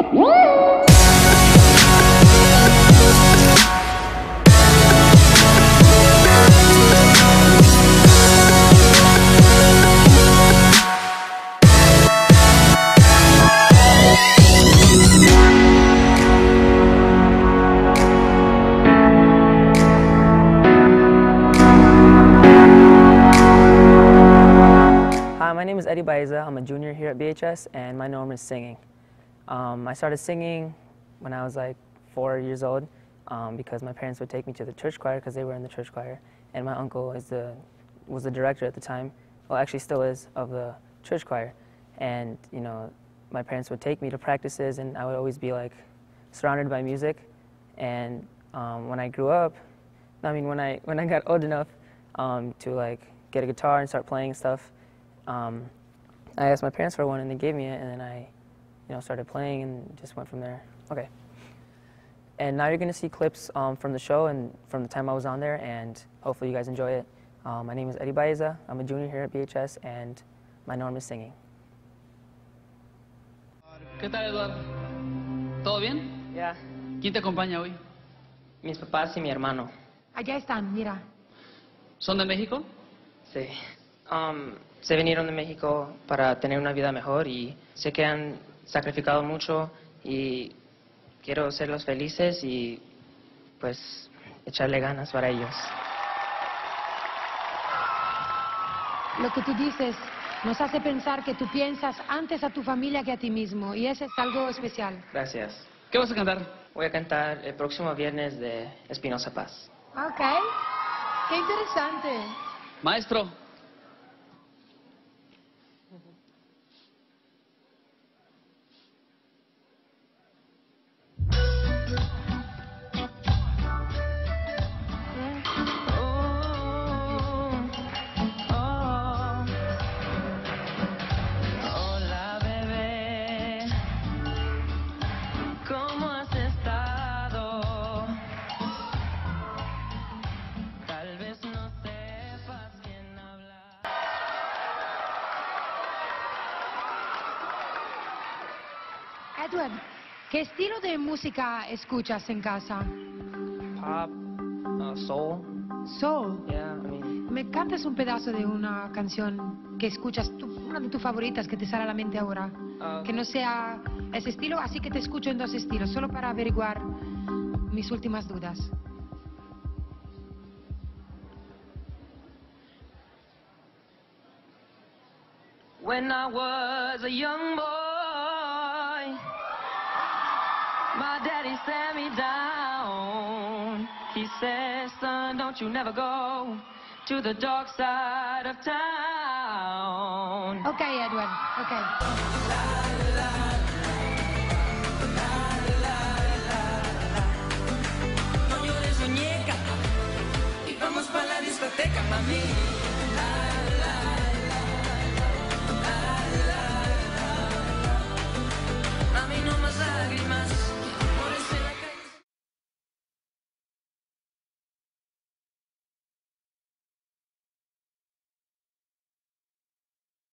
Hi, my name is Eddie Baeza. I'm a junior here at BHS, and my norm is singing. I started singing when I was like 4 years old because my parents would take me to the church choir because they were in the church choir, and my uncle was the director at the time, well actually still is, of the church choir. And you know, my parents would take me to practices, and I would always be like surrounded by music. And when I grew up, I mean when I got old enough to like get a guitar and start playing stuff, I asked my parents for one, and they gave me it, and then I, started playing and just went from there. Okay. And now you're going to see clips from the show and from the time I was on there, and hopefully you guys enjoy it. My name is Eddie Baeza. I'm a junior here at BHS, and my norm is singing. ¿Qué tal, Eduardo? ¿Todo bien? Yeah. ¿Quién te acompaña hoy? Mis papás y mi hermano. Allá están, mira. ¿Son de México? Sí. Se vinieron de México para tener una vida mejor y sé que han sacrificado mucho y quiero hacerlos felices y pues echarle ganas para ellos. Lo que tú dices nos hace pensar que tú piensas antes a tu familia que a ti mismo, y eso es algo especial. Gracias. ¿Qué vas a cantar? Voy a cantar el próximo viernes de Espinosa Paz. Ok. Qué interesante. Maestro. Hola bebé, ¿cómo has estado? Tal vez no sepas quién habla. Edward, ¿qué estilo de música escuchas en casa? Pop, soul. Soul. Yeah, I mean, ¿Me cantas un pedazo de una canción que escuchas, una de tus favoritas que te sale a la mente ahora? Que no sea ese estilo, así que te escucho en dos estilos, solo para averiguar mis últimas dudas. When I was a young boy, my daddy sat me down. He said, son, don't you never go to the dark side of town. Ok, Edward, ok. No llores, muñeca, y vamos pa' la discoteca, mami.